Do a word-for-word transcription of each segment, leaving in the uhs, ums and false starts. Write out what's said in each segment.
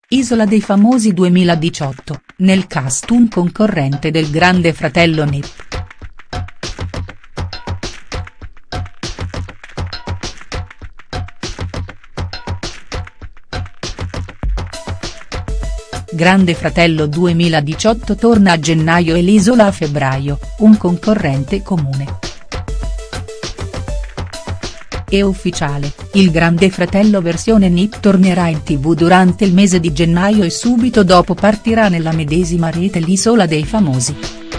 Isola dei Famosi duemiladiciotto, nel cast un concorrente del Grande Fratello N I P. Grande Fratello duemiladiciotto torna a gennaio e l'Isola a febbraio, un concorrente comune. È ufficiale, il Grande Fratello versione N I P tornerà in tivù durante il mese di gennaio e subito dopo partirà nella medesima rete l'Isola dei Famosi.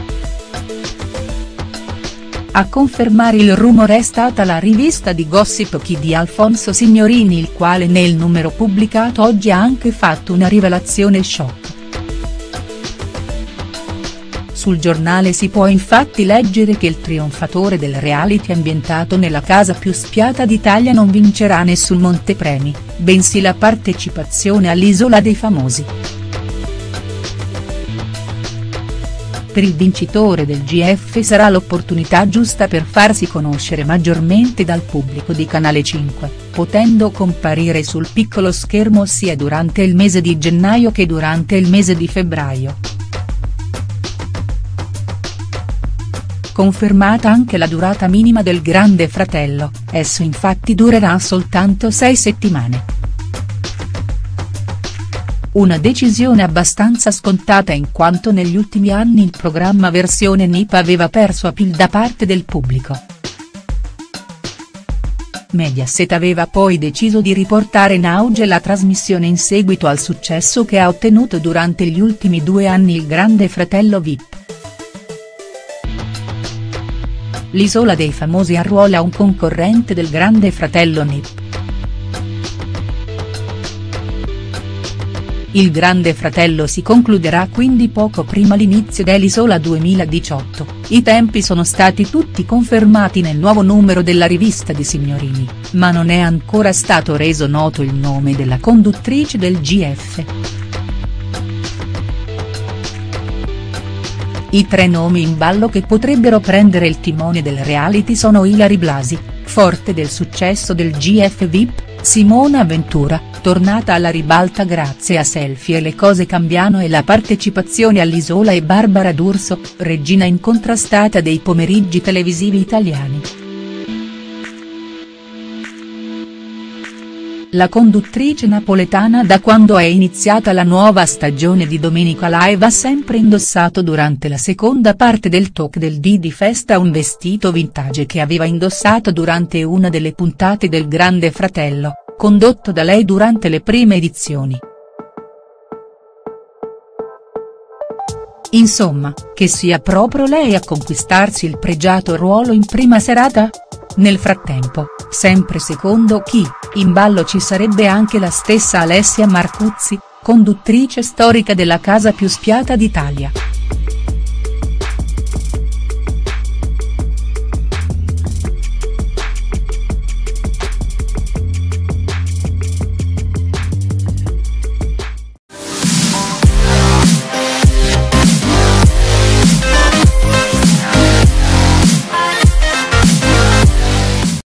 A confermare il rumore è stata la rivista di Gossip Chi di Alfonso Signorini, il quale nel numero pubblicato oggi ha anche fatto una rivelazione shock. Sul giornale si può infatti leggere che il trionfatore del reality ambientato nella casa più spiata d'Italia non vincerà nessun montepremi, bensì la partecipazione all'Isola dei Famosi. Per il vincitore del G F sarà l'opportunità giusta per farsi conoscere maggiormente dal pubblico di Canale cinque, potendo comparire sul piccolo schermo sia durante il mese di gennaio che durante il mese di febbraio. Confermata anche la durata minima del Grande Fratello, esso infatti durerà soltanto sei settimane. Una decisione abbastanza scontata in quanto negli ultimi anni il programma versione N I P aveva perso appeal da parte del pubblico. Mediaset aveva poi deciso di riportare in auge la trasmissione in seguito al successo che ha ottenuto durante gli ultimi due anni il Grande Fratello V I P. L'Isola dei Famosi arruola un concorrente del Grande Fratello N I P. Il Grande Fratello si concluderà quindi poco prima l'inizio dell'Isola duemiladiciotto, i tempi sono stati tutti confermati nel nuovo numero della rivista di Signorini, ma non è ancora stato reso noto il nome della conduttrice del G F. I tre nomi in ballo che potrebbero prendere il timone del reality sono Ilary Blasi, forte del successo del G F V I P, Simona Ventura, tornata alla ribalta grazie a Selfie e Le cose cambiano e la partecipazione all'Isola, e Barbara D'Urso, regina incontrastata dei pomeriggi televisivi italiani. La conduttrice napoletana da quando è iniziata la nuova stagione di Domenica Live ha sempre indossato durante la seconda parte del talk del dì di Festa un vestito vintage che aveva indossato durante una delle puntate del Grande Fratello, condotto da lei durante le prime edizioni. Insomma, che sia proprio lei a conquistarsi il pregiato ruolo in prima serata? Nel frattempo, sempre secondo Chi, in ballo ci sarebbe anche la stessa Alessia Marcuzzi, conduttrice storica della casa più spiata d'Italia.